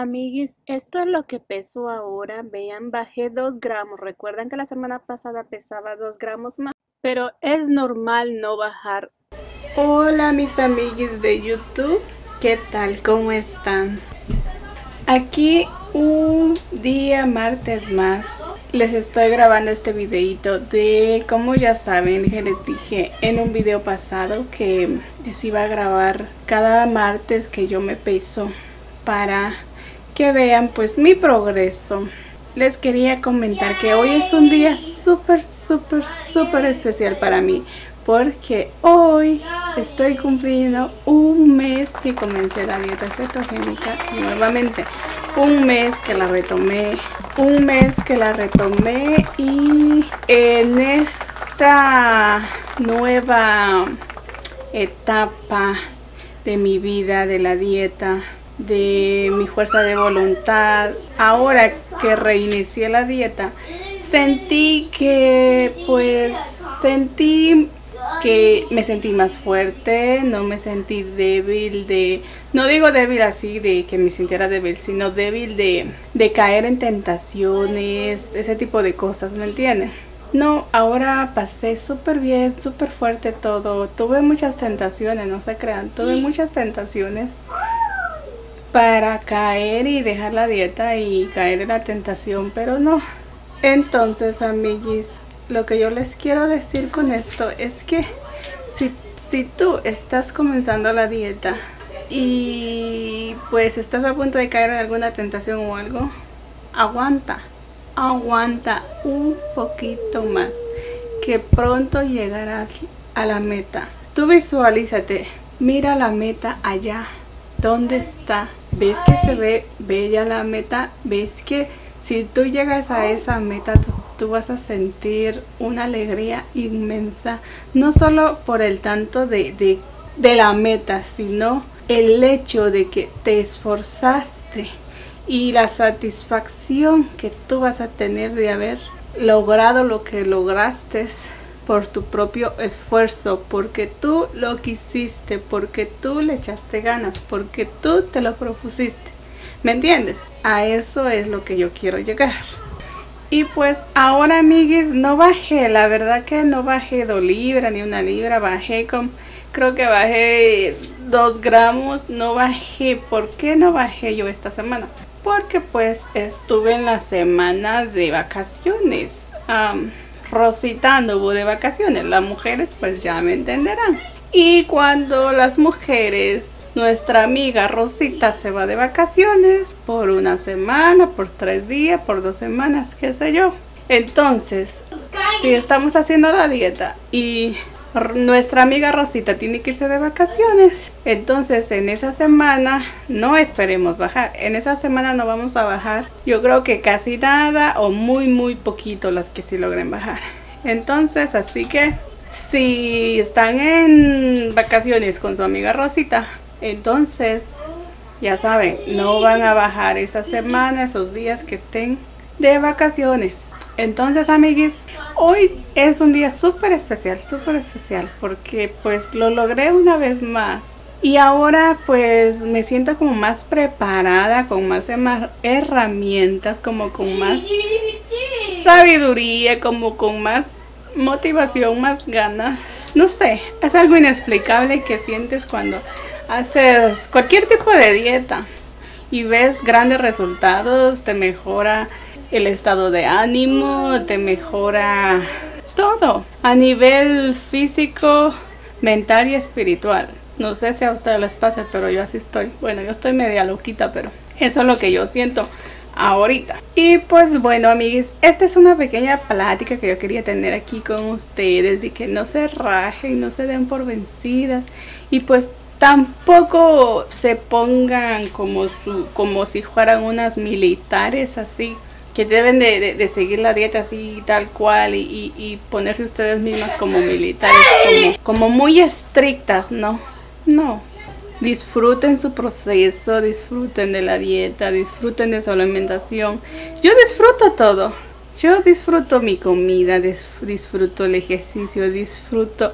Amiguis, esto es lo que peso ahora. Vean, bajé 2 gramos. Recuerdan que la semana pasada pesaba 2 gramos más, pero es normal no bajar. Hola mis amiguis de YouTube, ¿qué tal? ¿Cómo están? Aquí un día martes más. Les estoy grabando este videito de, como ya saben, que les dije en un video pasado que les iba a grabar cada martes que yo me peso para que vean pues mi progreso. Les quería comentar que hoy es un día súper especial para mí, porque hoy estoy cumpliendo un mes que comencé la dieta cetogénica nuevamente. Un mes que la retomé, y en esta nueva etapa de mi vida, de la dieta, de mi fuerza de voluntad, ahora que reinicié la dieta, sentí que me sentí más fuerte, no me sentí débil no digo débil así de que me sintiera débil, sino débil de caer en tentaciones, ese tipo de cosas, ¿me entienden? No, ahora pasé súper bien, súper fuerte todo. Tuve muchas tentaciones, no se crean, tuve muchas tentaciones para caer y dejar la dieta y caer en la tentación, pero no. Entonces, amiguis, lo que yo les quiero decir con esto es que si tú estás comenzando la dieta y pues estás a punto de caer en alguna tentación o algo, aguanta un poquito más, que pronto llegarás a la meta. Tú visualízate, mira la meta allá. ¿Dónde está? ¿Ves que se ve bella la meta? ¿Ves que si tú llegas a esa meta, tú vas a sentir una alegría inmensa? No solo por el tanto de la meta, sino el hecho de que te esforzaste y la satisfacción que tú vas a tener de haber logrado lo que lograste por tu propio esfuerzo, porque tú lo quisiste, porque tú le echaste ganas, porque tú te lo propusiste. ¿Me entiendes? A eso es lo que yo quiero llegar. Y pues ahora, amiguis, no bajé, la verdad que no bajé 2 libras ni 1 libra, creo que bajé 2 gramos, no bajé. ¿Por qué no bajé yo esta semana? Porque pues estuve en la semana de vacaciones. Rosita anduvo de vacaciones, las mujeres pues ya me entenderán. Y cuando las mujeres, nuestra amiga Rosita se va de vacaciones por 1 semana, por 3 días, por 2 semanas, qué sé yo. Entonces, si estamos haciendo la dieta y nuestra amiga Rosita tiene que irse de vacaciones, entonces en esa semana no esperemos bajar. En esa semana no vamos a bajar, yo creo que casi nada o muy poquito las que sí logren bajar. Entonces, así que si están en vacaciones con su amiga Rosita, entonces ya saben, no van a bajar esa semana, esos días que estén de vacaciones. Entonces, amiguis, hoy es un día súper especial, porque pues lo logré una vez más. Y ahora pues me siento como más preparada, con más herramientas, como con más sabiduría, como con más motivación, más ganas. No sé, es algo inexplicable que sientes cuando haces cualquier tipo de dieta y ves grandes resultados. Te mejora el estado de ánimo, te mejora todo a nivel físico, mental y espiritual. No sé si a ustedes les pasa, pero yo así estoy. Bueno, yo estoy media loquita, pero eso es lo que yo siento ahorita. Y pues bueno, amigues, esta es una pequeña plática que yo quería tener aquí con ustedes, y que no se rajen, no se den por vencidas, y pues tampoco se pongan como si fueran unas militares así, que deben de seguir la dieta así tal cual y ponerse ustedes mismas como militares, como muy estrictas. No. Disfruten su proceso, disfruten de la dieta, disfruten de su alimentación. Yo disfruto todo. Yo disfruto mi comida, disfruto el ejercicio, disfruto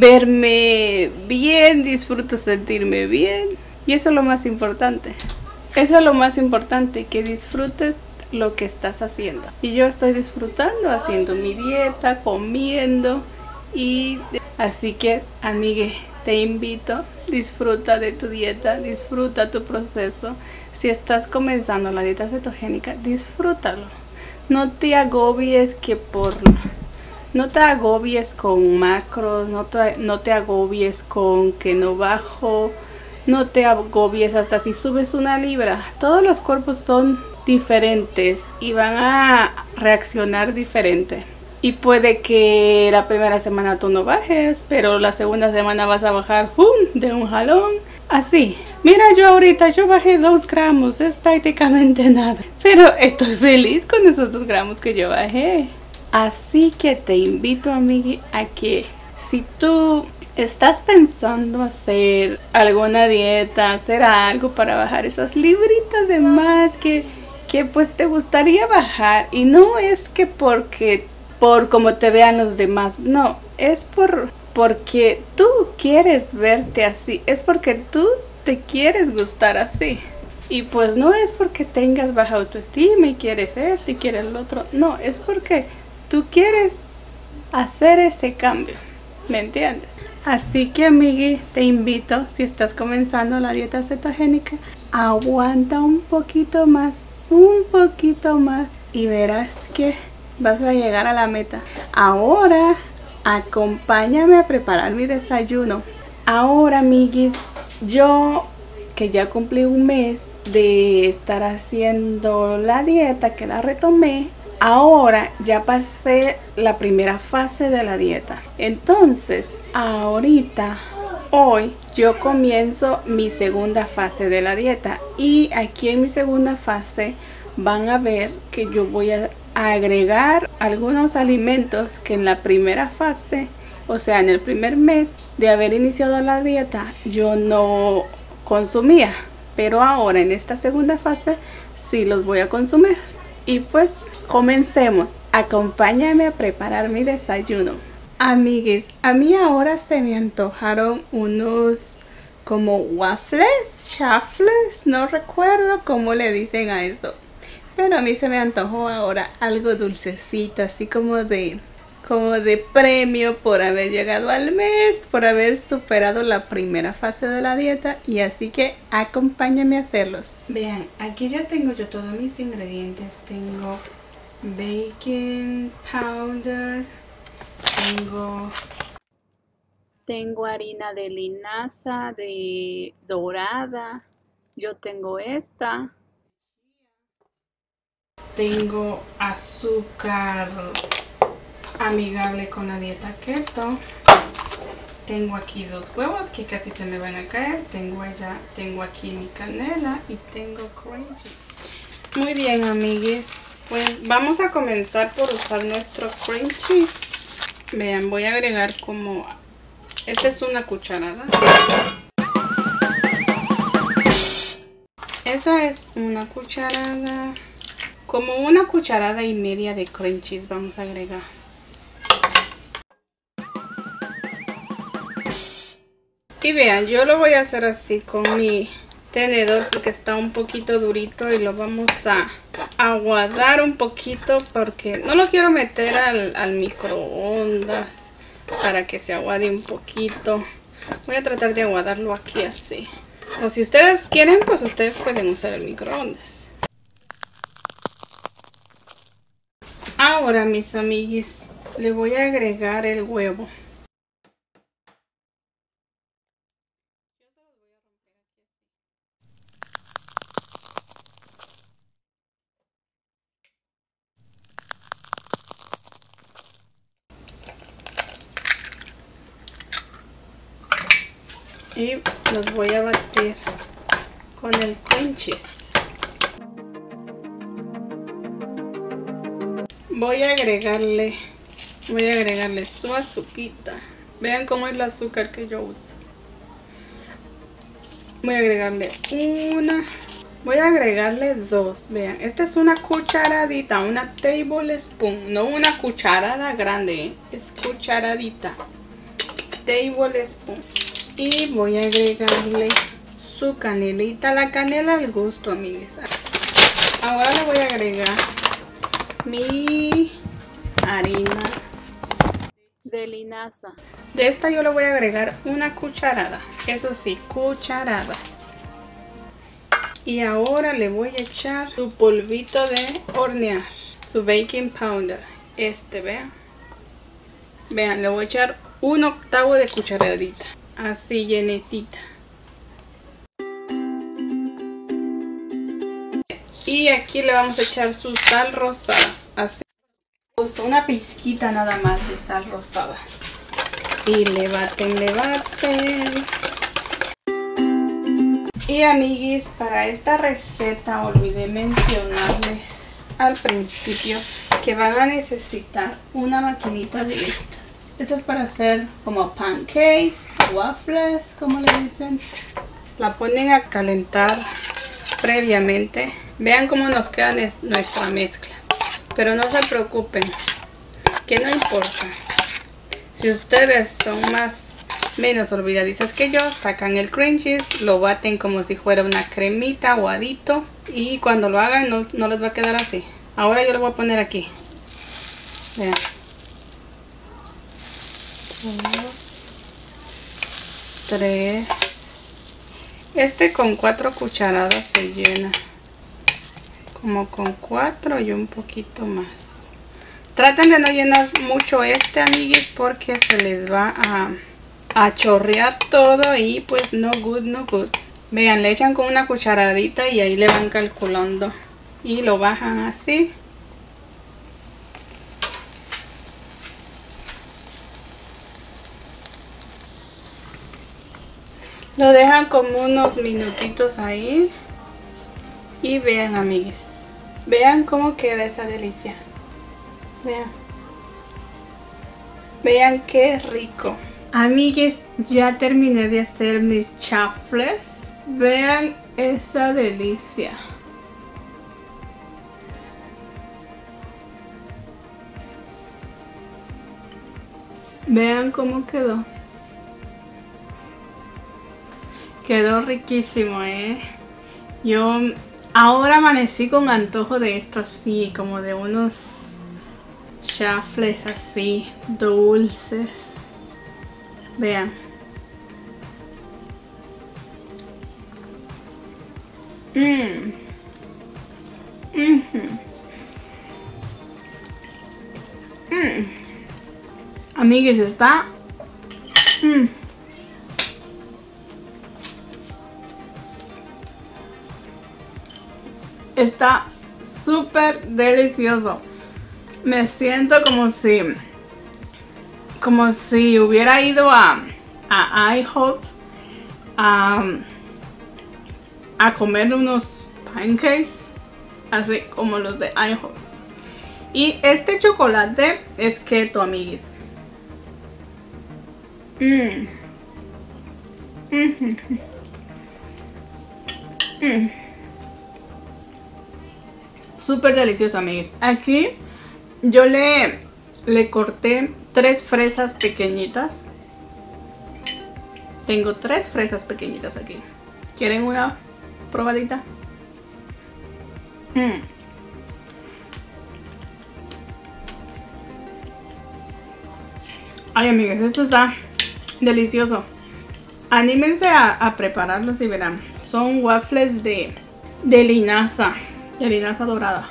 verme bien, disfruto sentirme bien. Y eso es lo más importante. Eso es lo más importante, que disfrutes lo que estás haciendo. Y yo estoy disfrutando haciendo mi dieta, comiendo. Y así que, amigue, te invito, disfruta de tu dieta, disfruta tu proceso. Si estás comenzando la dieta cetogénica, disfrútalo. No te agobies no te agobies con macros, no te agobies con que no bajo, no te agobies hasta si subes 1 libra. Todos los cuerpos son diferentes y van a reaccionar diferente. Y puede que la primera semana tú no bajes, pero la segunda semana vas a bajar de un jalón. Así. Mira, yo ahorita bajé 2 gramos, es prácticamente nada. Pero estoy feliz con esos 2 gramos que yo bajé. Así que te invito, amigui, a que si tú estás pensando hacer alguna dieta, hacer algo para bajar esas libritas de más que pues te gustaría bajar, y no es que por como te vean los demás, no, es porque tú quieres verte así, es porque tú te quieres gustar así. Y pues no es porque tengas baja autoestima y quieres esto y quieres lo otro, no, es porque tú quieres hacer ese cambio, ¿me entiendes? Así que, amigui, te invito, si estás comenzando la dieta cetogénica, aguanta un poquito más y verás que vas a llegar a la meta. Ahora, acompáñame a preparar mi desayuno. Ahora, amiguis, yo que ya cumplí 1 mes de estar haciendo la dieta, que la retomé, ahora ya pasé la primera fase de la dieta. Entonces, hoy yo comienzo mi segunda fase de la dieta. Y aquí en mi segunda fase van a ver que yo voy a agregar algunos alimentos que en la primera fase, o sea, en el primer mes de haber iniciado la dieta, yo no consumía. Pero ahora en esta segunda fase sí los voy a consumir. Y pues comencemos. Acompáñame a preparar mi desayuno. Amigues, a mí ahora se me antojaron unos como chaffles, no recuerdo cómo le dicen a eso. Pero a mí se me antojó ahora algo dulcecito, así como de premio por haber llegado al mes, por haber superado la primera fase de la dieta. Y así que acompáñame a hacerlos. Vean, aquí ya tengo yo todos mis ingredientes. Tengo baking powder, tengo harina de linaza, de dorada, yo tengo esta. Tengo azúcar amigable con la dieta keto. Tengo aquí 2 huevos que casi se me van a caer. Tengo aquí mi canela y tengo cream cheese. Muy bien, amigues, pues vamos a comenzar por usar nuestro cream cheese. Vean, voy a agregar esta es 1 cucharada. Esa es 1 cucharada. Como 1,5 cucharadas de cream cheese vamos a agregar. Y vean, yo lo voy a hacer así con mi tenedor porque está un poquito durito y lo vamos a aguadar un poquito porque no lo quiero meter al microondas para que se aguade un poquito. Voy a tratar de aguadarlo aquí así. O si ustedes quieren, pues ustedes pueden usar el microondas. Ahora, mis amiguis, le voy a agregar el huevo. Y los voy a batir con el cream cheese. Voy a agregarle su azuquita. Vean cómo es el azúcar que yo uso. Voy a agregarle voy a agregarle 2. Vean, esta es 1 cucharadita, una tablespoon, no una cucharada grande, es cucharadita, tablespoon. Y voy a agregarle su canelita, la canela al gusto, amigues. Ahora le voy a agregar mi harina de linaza. De esta yo le voy a agregar una cucharada, eso sí, cucharada. Y ahora le voy a echar su polvito de hornear, su baking powder. Vean. Vean, le voy a echar 1/8 de cucharadita, así llenecita. Y aquí le vamos a echar su sal rosada, así. Justo una pizquita nada más de sal rosada. Y le baten, le baten. Y amiguis, para esta receta olvidé mencionarles al principio que van a necesitar una maquinita de estas. Esta es para hacer como pancakes, waffles, como le dicen. La ponen a calentar previamente. Vean cómo nos queda nuestra mezcla. Pero no se preocupen, que no importa. Si ustedes son menos olvidadizas que yo, sacan el cream cheese, lo baten como si fuera una cremita, aguadito. Y cuando lo hagan no les va a quedar así. Ahora yo lo voy a poner aquí. Vean. 2, 3. Con 4 cucharadas se llena. Como con 4 y un poquito más. Traten de no llenar mucho amiguis, porque se les va a chorrear todo y pues no good, no good. Vean, le echan con una cucharadita y ahí le van calculando. Y lo bajan así. Lo dejan como unos minutitos ahí. Y vean, amigues. Vean cómo queda esa delicia. Vean. Vean qué rico. Amigues, ya terminé de hacer mis chaffles. Vean esa delicia. Vean cómo quedó. Quedó riquísimo, Yo ahora amanecí con antojo de esto así, como de unos chaffles así, dulces. Vean. Amigues, está está súper delicioso. Me siento como si hubiera ido a IHOP a comer unos pancakes, así como los de IHOP. Y este chocolate es keto, amiguis. Súper delicioso, amiguis. Aquí yo le corté 3 fresas pequeñitas. Tengo 3 fresas pequeñitas aquí. ¿Quieren una probadita? Ay, amigas, esto está delicioso. Anímense a prepararlos y verán. Son waffles de linaza. De linaza dorada.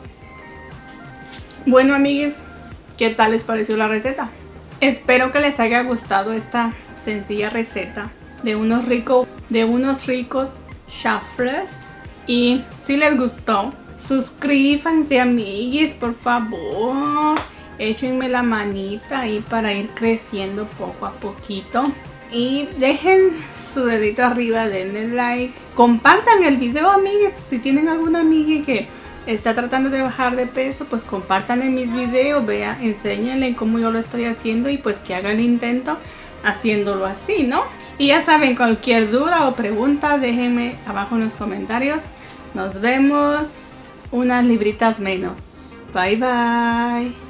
Bueno, amigues, ¿qué tal les pareció la receta? Espero que les haya gustado esta sencilla receta de unos ricos chaffles. Y si les gustó, suscríbanse, amigues, por favor. Échenme la manita ahí para ir creciendo poco a poquito. Y dejen su dedito arriba, denle like. Compartan el video, amigues. Si tienen alguna amiga que está tratando de bajar de peso, pues compartan en mis videos. Vean, enséñenle cómo yo lo estoy haciendo y pues que hagan el intento haciéndolo así, ¿no? Y ya saben, cualquier duda o pregunta, déjenme abajo en los comentarios. Nos vemos unas libritas menos. Bye, bye.